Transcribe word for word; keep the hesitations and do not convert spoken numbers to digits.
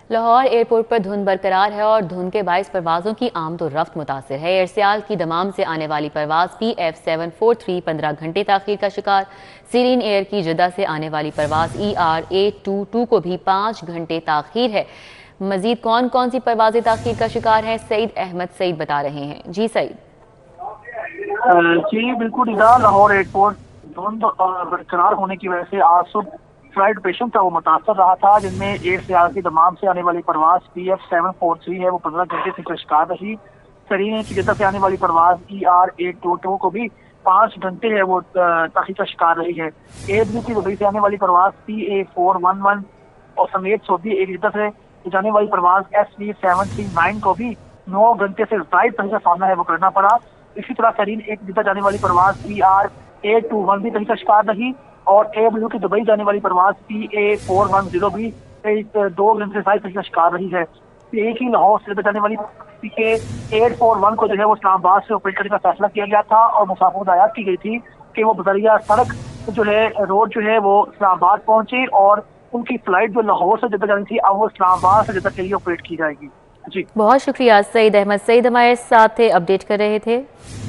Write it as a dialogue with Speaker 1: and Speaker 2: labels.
Speaker 1: Lahore airport पर धुंध बरकरार है और धुंध के बाईस परवाजों की आमद और रफ्त मुतासिर है। एयरसियाल की दमाम से आने वाली परवाज P F seven four three पंद्रह घंटे ताखीर का शिकार। सीरीन एयर की जद्दा से आने वाली परवाज E R eight two two को भी पाँच घंटे ताखीर है। मजीद कौन कौन सी परवाजें ताखीर का शिकार हैं, सईद अहमद सईद बता रहे हैं। जी सईद।
Speaker 2: जी बिल्कुल, लाहौर एयरपोर्ट धुंध बरकरार होने की वजह से आज सुबह फ्लाइट ऑपरेशन था वो मुतासर रहा था, जिनमें एयर सियाल की दमाम से आने वाली परवाज P F seven four three है वो पंद्रह घंटे से शिकार रही। सरीन की जद्दा से आने वाली परवाज E R eight two two को भी पाँच घंटे है वो ताखीर का शिकार रही है। एयर ब्लू की दुबई से आने वाली परवाज P A four one one और समेत सऊदी एयर जद्दा से जाने वाली परवाज S V seven three nine को भी नौ घंटे से जायद तरीका सामना है वो करना पड़ा। इसी तरह सरीन एक जद्दा जाने वाली परवाज P R A two one भी तरीका शिकार रही और एयर ब्लू की दुबई जाने वाली परवाज P A four one zero भी दो घंटे से साइज का शिकार रही है। एक ही लाहौर से जाने वाली P A eight four one को जो है वो इस्लामाबाद से ऑपरेट करने का फैसला किया गया था और मुसाफिर को हदायत की गई थी कि वो बजरिया सड़क जो है रोड जो है वो इस्लामाबाद पहुंचे और उनकी फ्लाइट जो लाहौर से जद्दा जानी थी अब वो इस्लामाबाद से जद्दा के लिए ऑपरेट की जाएगी। जी
Speaker 1: बहुत शुक्रिया। सईद अहमद सईद हमारे साथ थे, अपडेट कर रहे थे।